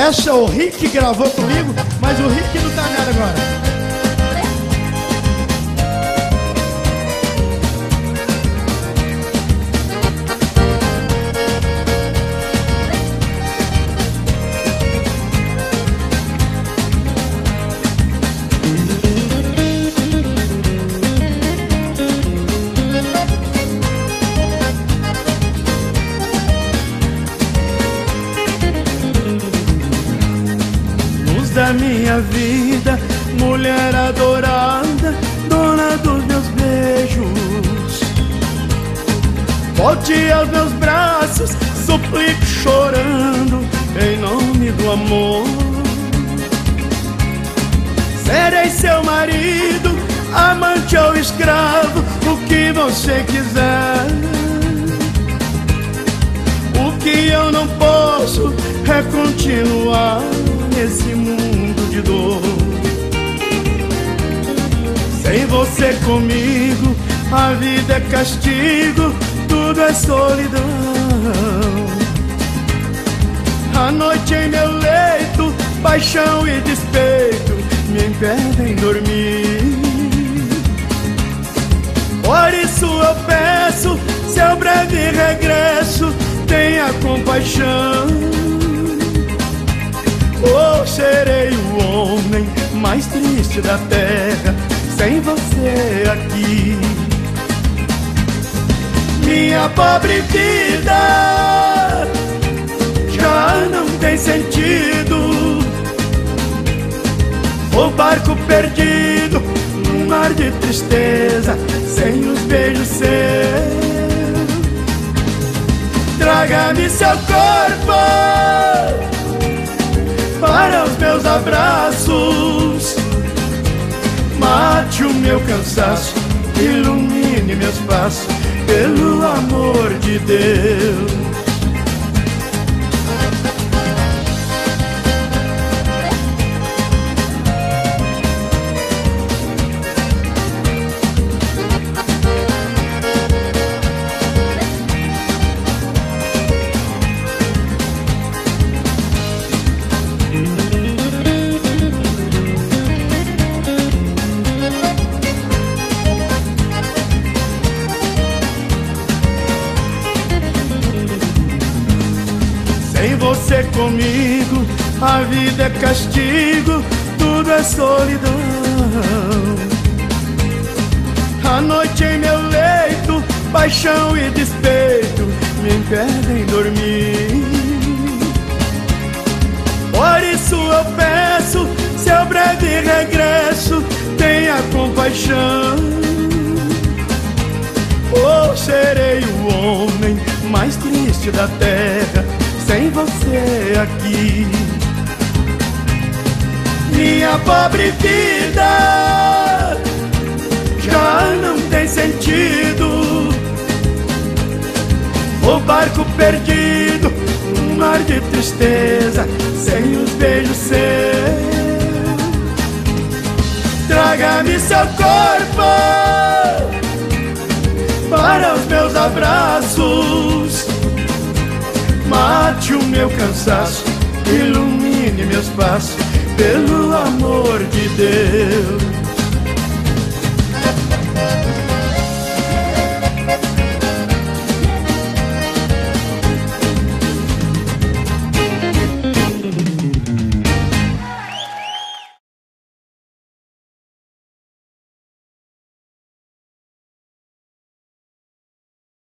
Essa o Rick gravou comigo, mas o Rick não tá nada agora. Da minha vida, mulher adorada, dona dos meus beijos, volte aos meus braços, suplico chorando, em nome do amor. Serei seu marido, amante ou escravo, o que você quiser. O que eu não posso é continuar nesse mundo de dor. Sem você comigo, a vida é castigo, tudo é solidão. A noite em meu leito, paixão e despeito me impedem dormir. Por isso eu peço, seu breve regresso, tenha compaixão. Ou serei o homem mais triste da terra sem você aqui. Minha pobre vida já não tem sentido. O barco perdido num mar de tristeza, sem os beijos seus. Traga-me seu corpo para os meus abraços, mate o meu cansaço, ilumine meus passos, pelo amor de Deus. Sem você comigo, a vida é castigo, tudo é solidão. A noite em meu leito, paixão e despeito me impedem dormir. Por isso eu peço, seu breve regresso, tenha compaixão. Ou serei o homem mais triste da terra sem você aqui. Minha pobre vida já não tem sentido. O barco perdido, um mar de tristeza, sem os beijos seus. Traga-me seu corpo para os meus abraços, mate o meu cansaço, ilumine meus passos, pelo amor de Deus.